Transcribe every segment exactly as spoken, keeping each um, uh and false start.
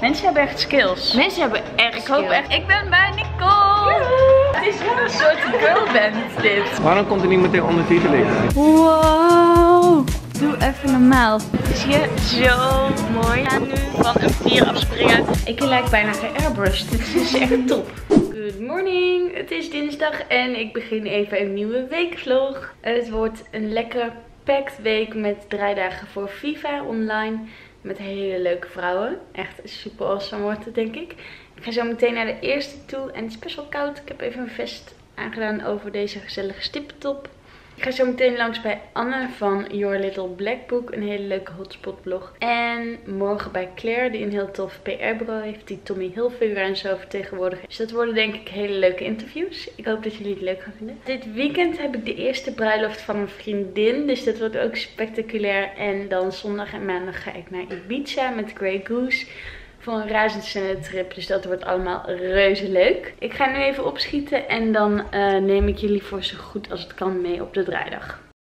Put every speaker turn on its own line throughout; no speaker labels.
Mensen hebben echt skills.
Mensen hebben echt
Ik
skills.
hoop echt. Ik ben bij Nicole. Woehoe. Het is wel een soort girlband dit.
Waarom komt er niet meteen ondertiteling?
Wow. Doe even normaal. Zie je? Zo mooi. Ik ga nu van een pier afspringen. Ik lijk bijna geairbrushed. Dit is echt top. Good morning. Het is dinsdag en ik begin even een nieuwe weekvlog. Het wordt een lekker packed week met draaidagen voor FIFA online. Met hele leuke vrouwen. Echt super awesome wordt het, denk ik. Ik ga zo meteen naar de eerste toe. En het is best wel koud. Ik heb even een vest aangedaan over deze gezellige stippentop. Ik ga zo meteen langs bij Anne van Your Little Black Book. Een hele leuke hotspot blog. En morgen bij Claire, die een heel tof P R-bureau heeft. Die Tommy Hilfiger en zo vertegenwoordigt. Dus dat worden denk ik hele leuke interviews. Ik hoop dat jullie het leuk gaan vinden. Dit weekend heb ik de eerste bruiloft van een vriendin. Dus dat wordt ook spectaculair. En dan zondag en maandag ga ik naar Ibiza met Grey Goose. Voor een razendsnelle trip, dus dat wordt allemaal reuze leuk. Ik ga nu even opschieten en dan uh, neem ik jullie voor zo goed als het kan mee op de draaidag.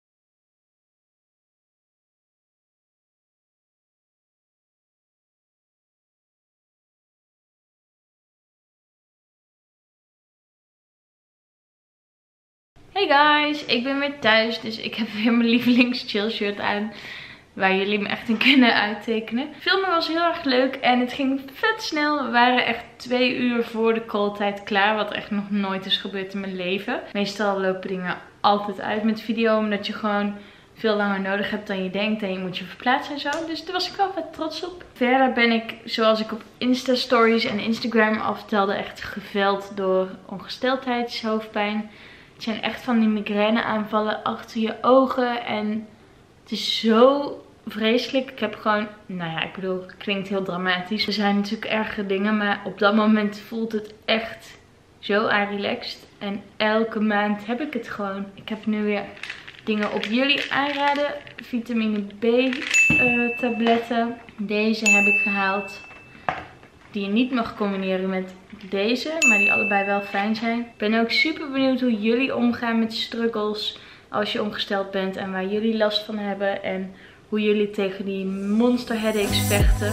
Hey guys, ik ben weer thuis, dus ik heb weer mijn lievelings chill shirt aan. Waar jullie me echt in kunnen uittekenen. Filmen was heel erg leuk en het ging vet snel. We waren echt twee uur voor de calltijd klaar. Wat echt nog nooit is gebeurd in mijn leven. Meestal lopen dingen altijd uit met video. Omdat je gewoon veel langer nodig hebt dan je denkt. En je moet je verplaatsen en zo. Dus daar was ik wel vet trots op. Verder ben ik, zoals ik op Insta Stories en Instagram al vertelde, echt geveld door ongesteldheid, hoofdpijn. Het zijn echt van die migraine aanvallen achter je ogen. En het is zo vreselijk. Ik heb gewoon, nou ja, ik bedoel, het klinkt heel dramatisch. Er zijn natuurlijk ergere dingen, maar op dat moment voelt het echt zo relaxed. En elke maand heb ik het gewoon. Ik heb nu weer dingen op jullie aanraden. Vitamine B uh, tabletten. Deze heb ik gehaald. Die je niet mag combineren met deze, maar die allebei wel fijn zijn. Ik ben ook super benieuwd hoe jullie omgaan met struggles als je ongesteld bent en waar jullie last van hebben en hoe jullie tegen die monster headaches vechten.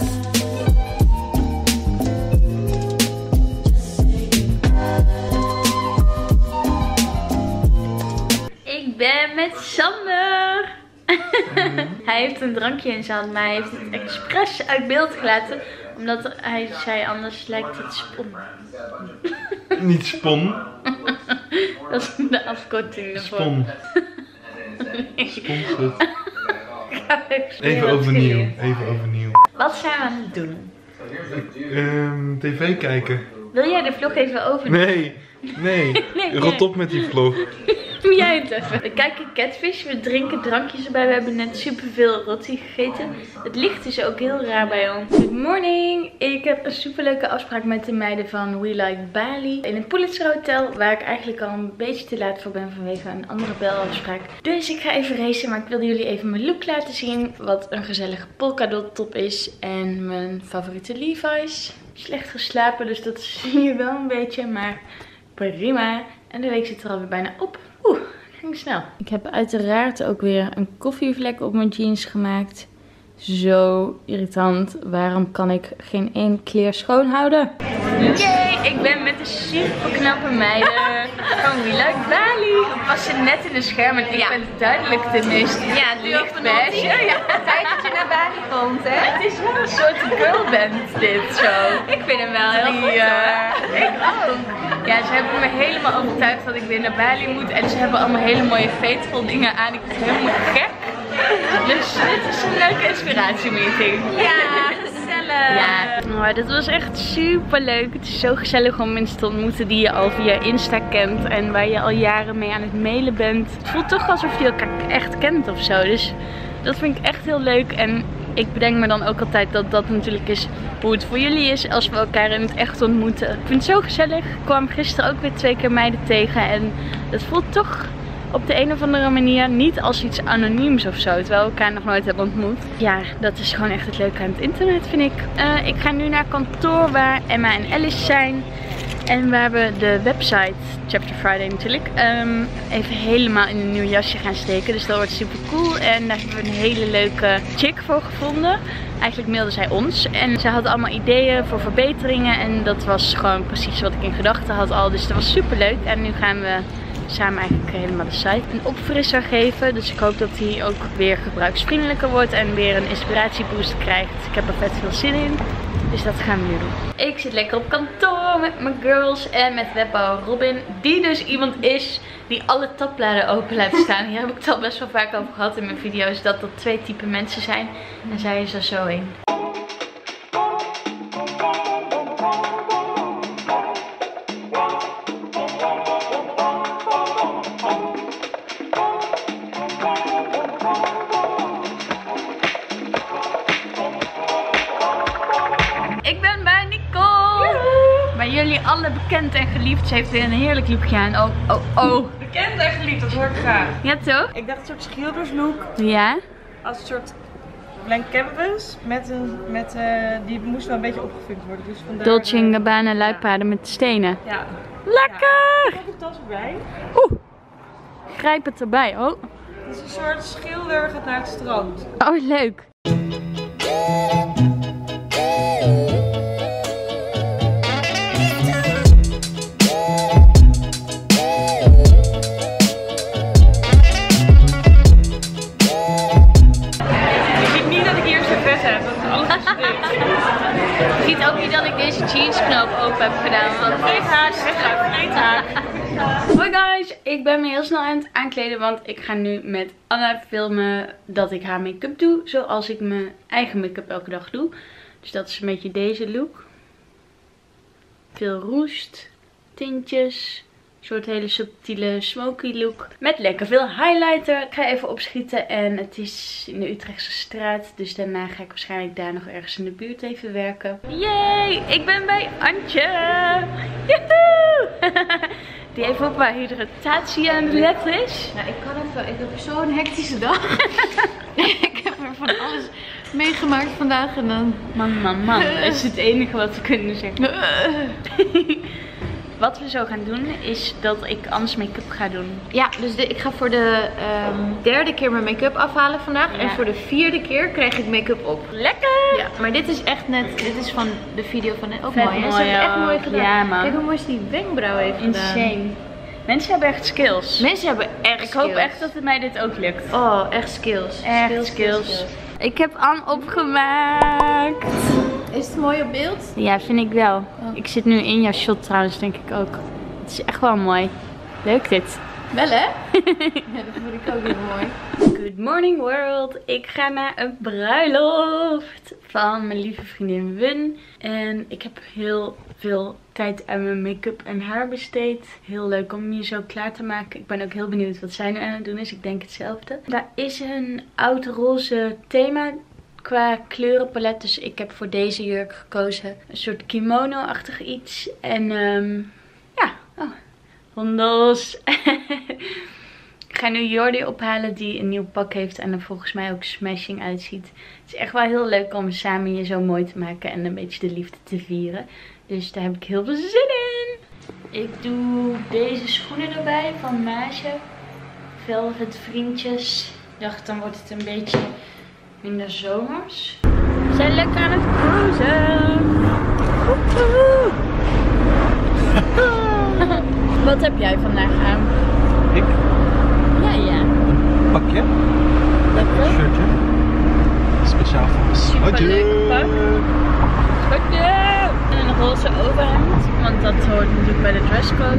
Ik ben met Sander. Hij heeft een drankje in zijn hand, maar hij heeft het expres uit beeld gelaten. Omdat hij zei, anders lijkt het spon.
Niet spon.
Dat is de afkorting ervoor.
Spon.
Nee.
Sponsor.
Even
Even overnieuw. Even overnieuw.
Wat zijn we aan het doen?
Um, T V kijken.
Wil jij de vlog even overnemen?
Nee. Nee.
Nee,
Rot op met die vlog.
Doe jij het even. We kijken Catfish, we drinken drankjes erbij. We hebben net superveel roti gegeten. Het licht is ook heel raar bij ons. Good morning. Ik heb een superleuke afspraak met de meiden van We Like Bali. In een Pulitzer Hotel, waar ik eigenlijk al een beetje te laat voor ben vanwege een andere belafspraak. Dus ik ga even racen, maar ik wilde jullie even mijn look laten zien. Wat een gezellige polkadot top is. En mijn favoriete Levi's. Slecht geslapen, dus dat zie je wel een beetje, maar prima. En de week zit er alweer bijna op. Oeh, ging snel. Ik heb uiteraard ook weer een koffievlek op mijn jeans gemaakt. Zo irritant. Waarom kan ik geen één kleer schoon houden? Yay, ik ben met de super knappe meiden van We Like Bali. We passen net in de scherm en ik ja. ben duidelijk de meest
ja, lichtbeige. Ja, tijd dat je naar Bali komt, hè?
Het is wel een soort girlband dit zo.
Ik vind hem wel heel
Die,
goed,
uh, Ik ook. Ja, ze hebben me helemaal overtuigd dat ik weer naar Bali moet. En ze hebben allemaal hele mooie faithful dingen aan. Ik word helemaal gek. Dus dit is een leuke inspiratiemeeting.
Ja, gezellig.
Ja, maar dit was echt super leuk. Het is zo gezellig om mensen te ontmoeten die je al via Insta kent. En waar je al jaren mee aan het mailen bent. Het voelt toch alsof je elkaar echt kent of zo. Dus dat vind ik echt heel leuk. En ik bedenk me dan ook altijd dat dat natuurlijk is hoe het voor jullie is als we elkaar in het echt ontmoeten. Ik vind het zo gezellig. Ik kwam gisteren ook weer twee keer meiden tegen. En het voelt toch op de een of andere manier niet als iets anoniems of zo. Terwijl we elkaar nog nooit hebben ontmoet. Ja, dat is gewoon echt het leuke aan het internet, vind ik. Uh, ik ga nu naar kantoor waar Emma en Alice zijn. En we hebben de website Chapter Friday natuurlijk um, even helemaal in een nieuw jasje gaan steken. Dus dat wordt super cool. En daar hebben we een hele leuke chick voor gevonden. Eigenlijk mailde zij ons. En zij had allemaal ideeën voor verbeteringen. En dat was gewoon precies wat ik in gedachten had al. Dus dat was super leuk. En nu gaan we samen eigenlijk helemaal de site een opfrisser geven. Dus ik hoop dat die ook weer gebruiksvriendelijker wordt. En weer een inspiratieboost krijgt. Ik heb er vet veel zin in. Dus dat gaan we nu doen. Ik zit lekker op kantoor met mijn girls en met webbouwer Robin. Die dus iemand is die alle tabbladen open laat staan. Hier heb ik het al best wel vaak over gehad in mijn video's. Dat er twee typen mensen zijn. En zij is er zo een. Jullie alle bekend en geliefd. Ze heeft weer een heerlijk lookje aan. Oh, oh, oh.
Bekend en geliefd, dat hoor ik graag.
Ja, toch?
Ik dacht een soort schilderslook.
Ja.
Als een soort blank canvas. Met een, met, uh, die moest wel een beetje opgevuld worden. Dus vandaar,
Dolce en
uh,
Gabbana luipaarden ja. met stenen.
Ja.
Lekker!
Ja. Ik heb de tas erbij.
Oeh. Grijp het erbij. Oh.
Het is een soort schilder gaat naar het strand.
Oh, leuk. Je ziet ook niet dat ik deze jeansknoop open heb gedaan. Want vergeet haar, vergeet haar. Hoi guys, ik ben me heel snel aan het aankleden. Want ik ga nu met Anna filmen dat ik haar make-up doe. Zoals ik mijn eigen make-up elke dag doe. Dus dat is een beetje deze look. Veel roest, tintjes. Een soort hele subtiele smoky look. Met lekker veel highlighter. Ik ga even opschieten. En het is in de Utrechtse straat. Dus daarna ga ik waarschijnlijk daar nog ergens in de buurt even werken. Yay! Ik ben bij Antje. Joehoe! Die even op haar hydratatie aan het letten is.
Nou, ik kan het wel. Ik heb zo'n hectische dag. Ik heb er van alles meegemaakt vandaag. En dan...
Man, man, man. Dat is het enige wat we kunnen zeggen. Wat we zo gaan doen is dat ik Anne's make-up ga doen.
Ja, dus de, ik ga voor de um, derde keer mijn make-up afhalen vandaag. Ja. En voor de vierde keer krijg ik make-up op.
Lekker!
Ja, maar dit is echt net, dit is van de video van net ook
Vet
mooi.
mooi.
Ze hebben het echt mooi gedaan.
Ja, man.
Kijk hoe mooi ze die wenkbrauw heeft gedaan.
Insane. Mensen hebben echt skills.
Mensen hebben echt
Ik
skills.
hoop echt dat het mij dit ook lukt.
Oh, echt skills.
Echt
skills,
skills.
skills.
Ik heb Anne opgemaakt.
Is het mooi op beeld?
Ja, vind ik wel.
Oh.
Ik zit nu in jouw shot trouwens, denk ik ook. Het is echt wel mooi. Leuk dit.
Wel hè? Ja, dat vond ik ook heel mooi.
Good morning world. Ik ga naar een bruiloft van mijn lieve vriendin Wun. En ik heb heel veel tijd aan mijn make-up en haar besteed. Heel leuk om je zo klaar te maken. Ik ben ook heel benieuwd wat zij nu aan het doen is. Ik denk hetzelfde. Daar is een oud roze thema qua kleurenpalet. Dus ik heb voor deze jurk gekozen. Een soort kimono-achtig iets. En um, ja, oh, hondels. Ik ga nu Jordi ophalen die een nieuw pak heeft en er volgens mij ook smashing uitziet. Het is echt wel heel leuk om samen je zo mooi te maken en een beetje de liefde te vieren. Dus daar heb ik heel veel zin in. Ik doe deze schoenen erbij van Maasje. Velvet vriendjes. Ik dacht dan wordt het een beetje minder zomers. We zijn lekker aan het cruisen. Wat heb jij vandaag aan?
Ik?
Ja, ja.
Een pakje.
Lekker.
Een shirtje. Speciaal voor me.
Super leuk pak. Goedje. En een roze overhemd. Want dat hoort natuurlijk bij de dresscode.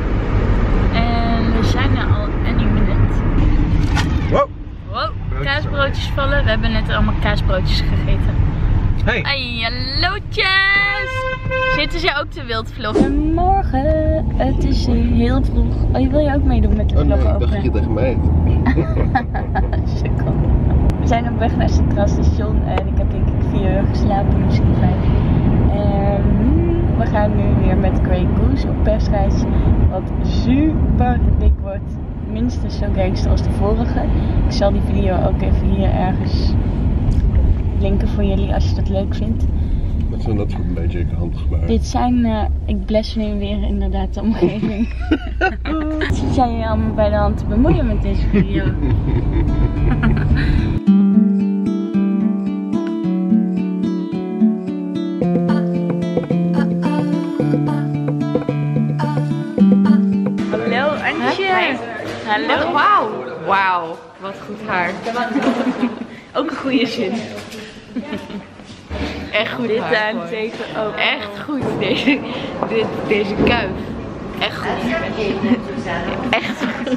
En we zijn er al any minute.
Wow.
Wow. Kaasbroodjes vallen. We hebben net allemaal kaasbroodjes gegeten.
Hey.
Hey, hallootjes! Zitten ze ook te wild vloggen? Morgen, het is heel vroeg. Oh, wil je ook meedoen met de
Oh nee,
vlog
ik dacht
openen?
je tegen mij.
Sukkel. We zijn op weg naar Centraal Station en ik heb denk ik vier uur geslapen, misschien vijf. En we gaan nu weer met Grey Goose op persreis, wat super dik wordt. Minstens zo gangster als de vorige. Ik zal die video ook even hier ergens linken voor jullie als je dat leuk vindt.
Wat zijn dat voor een beetje handig gebaren?
Dit zijn, uh, ik bless nu weer inderdaad de omgeving. Zit jij je allemaal bij de hand te bemoeien met deze video? Hallo Antje. Hallo.
Wauw. Wauw. Wat goed haar.
Ook een goede zin.
Echt goed
Dit
haar.
daarentegen ook.
Echt goed. Deze, dit, deze kuif. Echt goed. Echt goed.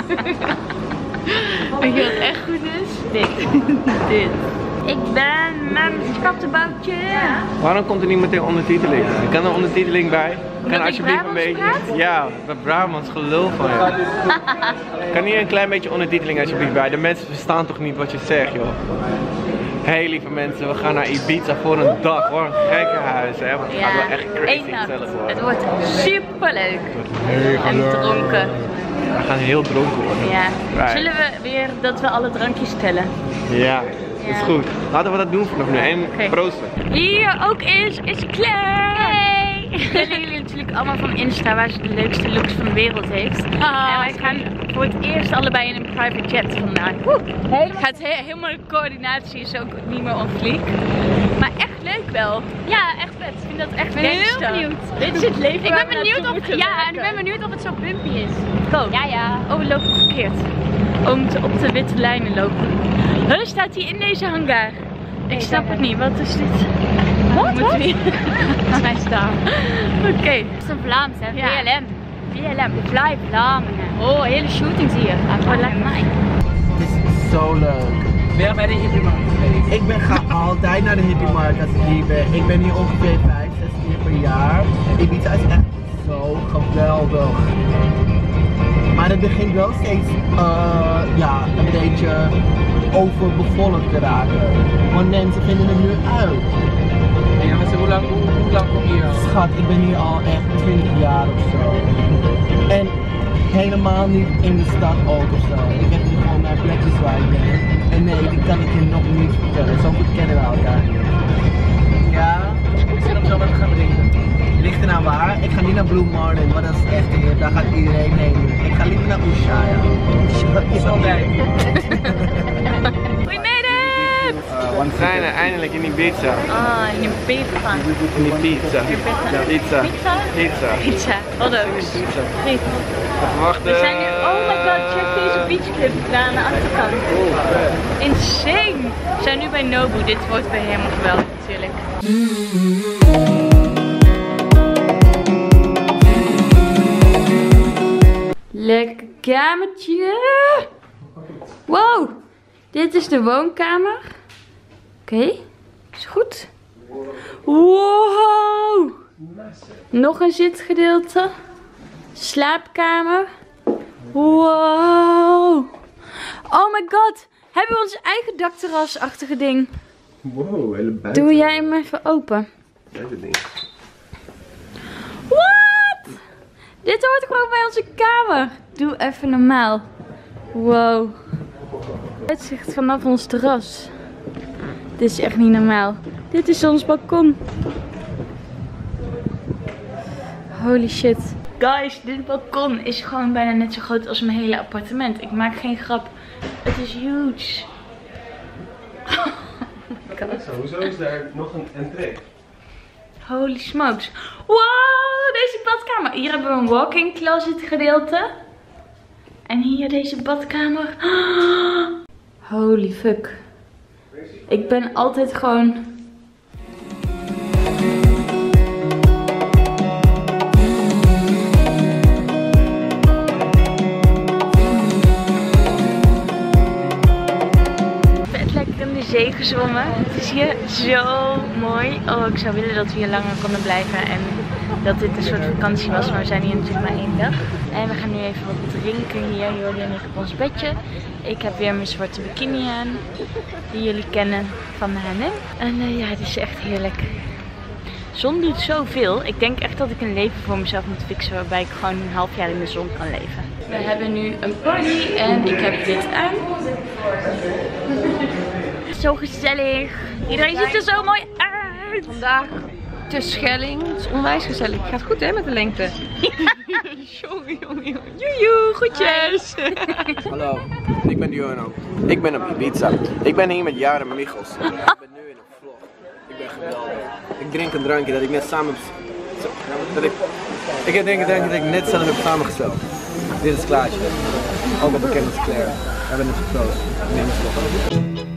Weet je wat echt goed is?
Dit. Dit. Ik ben mijn schattenboutje.
Waarom komt er niet meteen ondertiteling? Er kan er ondertiteling bij. Kan
ik
alsjeblieft een
Brabants
beetje.
praat?
Ja, dat Brabants gelul van je. Kan hier een klein beetje ondertiteling alsjeblieft bij? De mensen verstaan toch niet wat je zegt, joh. Hey lieve mensen, we gaan naar Ibiza voor een dag. Hoor, een gekkenhuis, hè. Het gaat wel echt crazy
één nacht.
gezellig worden.
Het wordt super leuk.
Mega
En
leuk.
dronken.
We gaan heel dronken worden.
Ja.
Right.
Zullen we weer dat we alle drankjes tellen?
Ja, is
Ja.
goed. Laten we dat doen vanaf nu. En
Oké.
proosten.
Hier ook is, is Claire. Hey. Kennen jullie natuurlijk allemaal van Insta waar ze de leukste looks van de wereld heeft. En wij gaan voor het eerst allebei in een private jet vandaag. Woe. Gaat he helemaal de coördinatie is ook niet meer on fleek. Maar echt leuk wel. Ja, echt vet. Ik vind dat echt
Ik ben heel
gangster.
benieuwd.
Dit is het leven
Ik
waar
ben
we
benieuwd
naartoe
of,
moeten
ja, en ik
werken.
ben benieuwd of het zo bumpy is.
Go.
Ja, ja.
Oh, we lopen verkeerd. Oh, we moeten op de witte lijnen lopen. Huh, staat hij in deze hangar? Ik snap het niet. Wat is dit?
Wat?
Moeten we hier?
Laat mij staan.
Oké.
Het is een Vlaams, hè?
Ja.
V L M.
V L M.
Fly Vlamingen. Oh, hele shootings hier.
Oh, lijkt mij.
Het is zo leuk.
Weer bij de hippiemarkt geweest.
Ik ben, ga altijd naar de hippiemarkt als ik hier ben. Ik ben hier ongeveer vijf, zes keer per jaar. Ibiza is echt zo geweldig. Maar het begint wel steeds uh, ja, een beetje overbevolkt te raken. Want mensen vinden het nu uit.
Ja, mensen, hoe lang, hoe, hoe lang kom je hier al?
Schat, ik ben hier al echt twintig jaar of zo. En helemaal niet in de stad ook of zo. Ik heb hier gewoon mijn plekjes waar ik ben. En nee, die kan ik je nog niet vertellen. Zo goed kennen we elkaar niet. Ja?
Ik zit om zo wat te gaan drinken.
Ligt er nou waar? Ik ga niet naar Blue Marlin, maar dat is echt hier. Daar gaat iedereen heen. Ik ga liever naar Ushuaia.
Is al bij.
We made it!
We zijn er eindelijk in Ibiza.
Ah, in een pizza.
In Ibiza. Pizza.
Pizza?
Pizza.
Pizza. Wat ook.
Pizza.
Friet.
We wachten.
We zijn nu, oh my god, check deze beachclub daar aan de achterkant. Insane! We zijn nu bij Nobu, dit wordt weer helemaal geweldig natuurlijk. Lekker kamertje. Wow, dit is de woonkamer. Oké, okay. Is goed. Wow. Nog een zitgedeelte. Slaapkamer. Wow. Oh my god. Hebben we ons eigen dakterrasachtige ding.
Wow, hele buiten.
Doe jij hem even open.
Buiten ding.
What? Dit hoort gewoon bij onze kamer. Doe even normaal. Wow. Uitzicht vanaf ons terras. Dit is echt niet normaal. Dit is ons balkon. Holy shit. Guys, dit balkon is gewoon bijna net zo groot als mijn hele appartement. Ik maak geen grap. Het is huge. Oh my god.
Hoezo is daar nog een entree?
Holy smokes. Wow, deze badkamer. Hier hebben we een walk-in closet gedeelte. En hier deze badkamer. Holy fuck. Ik ben altijd gewoon... zee gezwommen. Het is hier zo mooi. Oh, ik zou willen dat we hier langer konden blijven en dat dit een soort vakantie was, maar we zijn hier natuurlijk maar één dag. En we gaan nu even wat drinken hier, Jordi en ik op ons bedje. Ik heb weer mijn zwarte bikini aan, die jullie kennen van de H en M. En uh, ja, het is echt heerlijk. Zon doet zoveel. Ik denk echt dat ik een leven voor mezelf moet fixen waarbij ik gewoon een half jaar in de zon kan leven. We hebben nu een party en ik heb dit aan. Zo gezellig. Iedereen ziet er zo mooi uit. uit.
Vandaag te Schelling. Het is onwijs gezellig. Het gaat goed hè met de lengte. Jongen, jongen, jongen. Joejoe, groetjes.
Hallo, ik ben Diono. Ik ben op Ibiza. Ik ben hier met Jaren Michels. Ik ben nu in een vlog. Ik ben geweldig. Ik drink een drankje dat ik net samen heb... Zo, dat ik... Ik drink een drankje dat ik net zelf heb samengesteld. Dit is Klaasje. Ook al bekend als Claire. We hebben het geproost. Ik neem een vlog.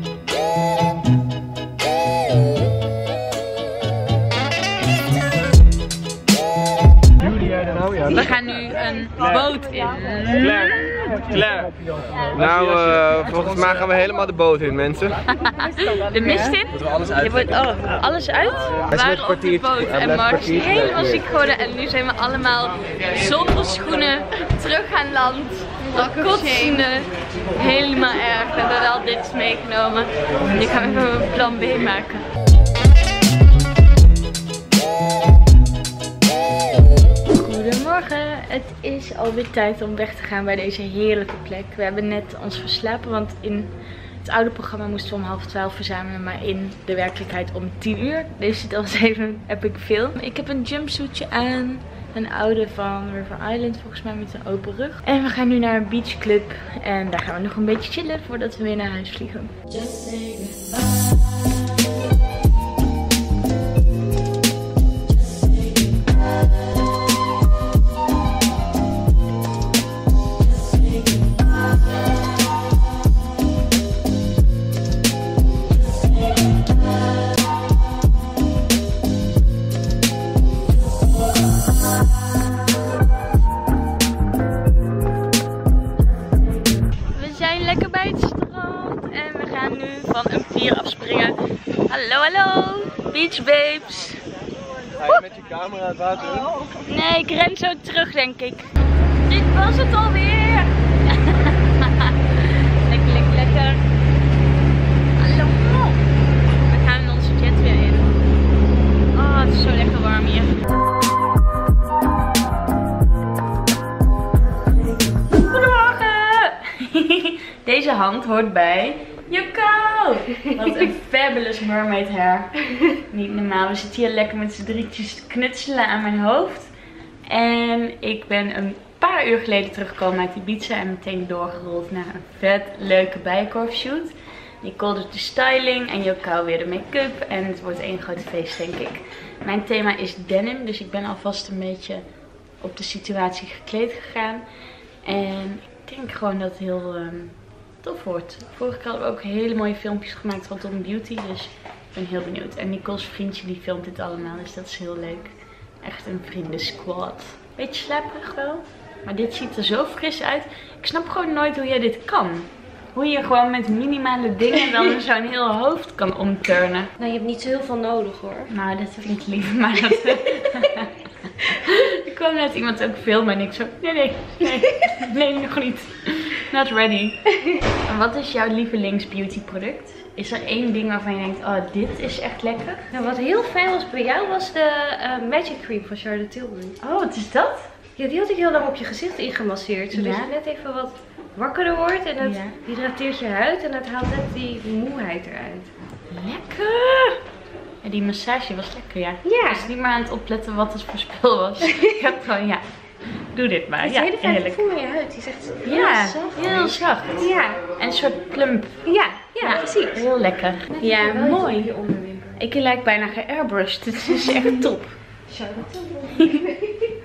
We gaan nu een boot in.
Claire, Claire. Nou, uh, volgens mij gaan we helemaal de boot in, mensen.
De mist in. Je wordt oh, alles uit. We waren op de boot en Mars is helemaal ziek geworden. En nu zijn we allemaal zonder schoenen terug aan land. Kotsende. Helemaal erg. We hebben wel dit meegenomen. Nu gaan we even een plan B maken. Goedemorgen, het is alweer tijd om weg te gaan bij deze heerlijke plek. We hebben net ons verslapen, want in het oude programma moesten we om half twaalf verzamelen, maar in de werkelijkheid om tien uur. Dus dat was even een epic film. Ik heb een jumpsuitje aan, een oude van River Island volgens mij met een open rug. En we gaan nu naar een beachclub en daar gaan we nog een beetje chillen voordat we weer naar huis vliegen. Just say goodbye. Hallo, hallo, beach babes.
Ga je met je camera het water in?
Nee, ik ren zo terug denk ik. Dit was het alweer. Lekker, lekker, lekker. Hallo. We gaan in onze jet weer in. Oh, het is zo lekker warm hier. Goedemorgen. Deze hand hoort bij Joko! Wat een fabulous mermaid hair. Niet normaal. We zitten hier lekker met z'n drietjes te knutselen aan mijn hoofd. En ik ben een paar uur geleden teruggekomen uit Ibiza en meteen doorgerold naar een vet leuke bijenkorfshoot. Nicole doet de styling en Joko weer de make-up. En het wordt één groot feest denk ik. Mijn thema is denim, dus ik ben alvast een beetje op de situatie gekleed gegaan. En ik denk gewoon dat het heel... Um, tof wordt. Vorige keer hadden we ook hele mooie filmpjes gemaakt rondom beauty, dus ik ben heel benieuwd. En Nicole's vriendje die filmt dit allemaal, dus dat is heel leuk. Echt een vriendensquad. Beetje slaperig wel, maar dit ziet er zo fris uit. Ik snap gewoon nooit hoe jij dit kan. Hoe je gewoon met minimale dingen dan zo'n heel hoofd kan omturnen.
Nou, je hebt niet zo heel veel nodig hoor.
Nou, dat vind ik lief, maar dat... Ik kwam net iemand ook filmen en ik zo, nee, nee, nee, nee, nog niet. Not ready. En wat is jouw lievelings beauty product? Is er één ding waarvan je denkt, oh, dit is echt lekker?
Nou, wat heel fijn was bij jou was de uh, Magic Cream van Charlotte Tilbury.
Oh, wat is dat?
Ja, die had ik heel lang op je gezicht ingemasseerd. Zodat
Ja.
je net even wat wakkerder wordt en het
Ja.
hydrateert je huid en het haalt net die moeheid eruit.
Lekker! Ja, die massage was lekker, ja.
Ja.
Ik was niet meer aan het opletten wat het voor spul was. Ik heb gewoon, ja, doe dit maar.
Het is
Ja,
hele fijn
heerlijk.
gevoel in je huid. Die is echt heel
Ja,
zacht.
heel zacht.
Ja.
En een soort plump.
Ja, ja, precies.
Heel lekker. Ja, mooi.
Je onderwimper.
Ik lijk bijna geairbrushed. Het is echt top.
Charlotte Tilbury.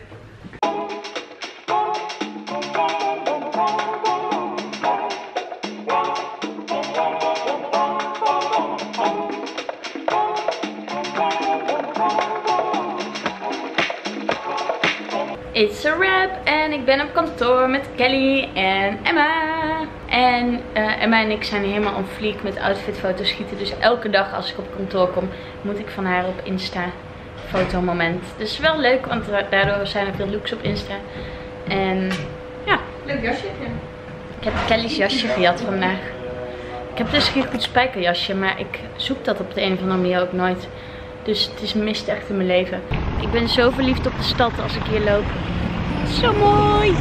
It's a wrap en ik ben op kantoor met Kelly en Emma. En uh, Emma en ik zijn helemaal on fleek met outfitfoto's schieten. Dus elke dag als ik op kantoor kom moet ik van haar op Insta fotomoment. Dus wel leuk, want daardoor zijn er veel looks op Insta. En ja.
Leuk jasje. Ja.
Ik heb Kelly's jasje gejat vandaag. Ik heb dus geen goed spijkerjasje, maar ik zoek dat op de een of andere manier ook nooit. Dus het is een mist echt in mijn leven. Ik ben zo verliefd op de stad als ik hier loop. Zo mooi!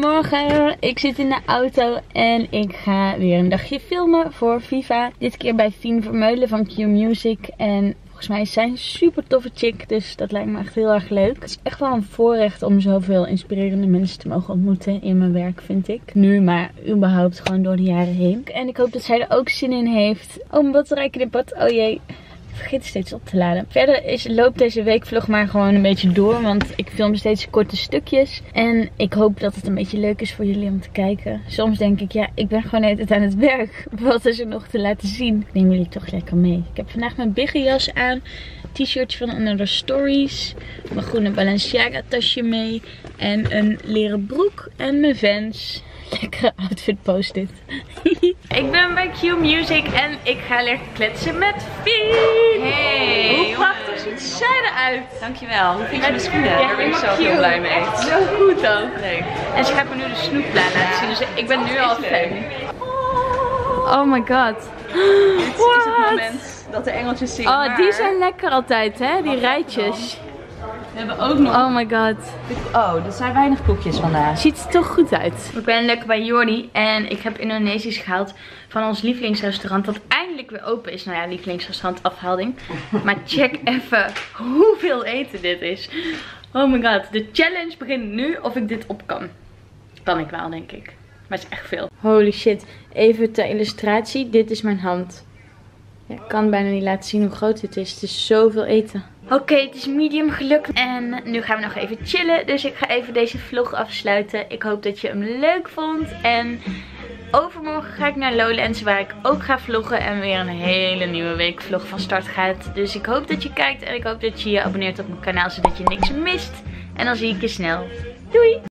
Goedemorgen, ik zit in de auto en ik ga weer een dagje filmen voor Viva. Dit keer bij Fien Vermeulen van Q Music en volgens mij is zij een super toffe chick, dus dat lijkt me echt heel erg leuk. Het is echt wel een voorrecht om zoveel inspirerende mensen te mogen ontmoeten in mijn werk, vind ik. Nu, maar überhaupt gewoon door de jaren heen. En ik hoop dat zij er ook zin in heeft. Oh, mijn batterij knippert, oh jee. Ik vergeet steeds op te laden. Verder is, loopt deze weekvlog maar gewoon een beetje door. Want ik film steeds korte stukjes. En ik hoop dat het een beetje leuk is voor jullie om te kijken. Soms denk ik, ja, ik ben gewoon de hele tijd aan het werk. Wat is er nog te laten zien? Ik neem jullie toch lekker mee. Ik heb vandaag mijn biggenjas aan. T-shirtje van Another Stories. Mijn groene Balenciaga tasje mee. En een leren broek. En mijn Vans. Lekkere outfit post-it. Ik ben bij Q Music en ik ga lekker kletsen met Fien.
Hey,
hoe prachtig ziet zij eruit.
Dankjewel. Hoe vind je mijn schoenen? Daar ben ik zo heel blij mee.
Zo goed ook.
Leuk.
En ze gaat me nu de snoepplaan laten zien, dus ik ben nu al fan. Oh my god.
Dit is het moment dat de engeltjes zingen.
Oh, die zijn lekker altijd, hè? Die rijtjes.
We hebben ook nog...
Oh my god.
Oh, er zijn weinig koekjes vandaag.
Ziet er toch goed uit. Ik ben lekker bij Jordi en ik heb Indonesisch gehaald van ons lievelingsrestaurant dat eindelijk weer open is. Nou ja, lievelingsrestaurant afhaalding. Maar check even hoeveel eten dit is. Oh my god. De challenge begint nu of ik dit op kan. Kan ik wel, denk ik. Maar het is echt veel. Holy shit. Even ter illustratie. Dit is mijn hand. Ja, ik kan bijna niet laten zien hoe groot dit is. Het is zoveel eten. Oké, okay, het is medium gelukt. En nu gaan we nog even chillen. Dus ik ga even deze vlog afsluiten. Ik hoop dat je hem leuk vond. En overmorgen ga ik naar Lowlands, waar ik ook ga vloggen. En weer een hele nieuwe week vlog van start gaat. Dus ik hoop dat je kijkt. En ik hoop dat je je abonneert op mijn kanaal, zodat je niks mist. En dan zie ik je snel. Doei!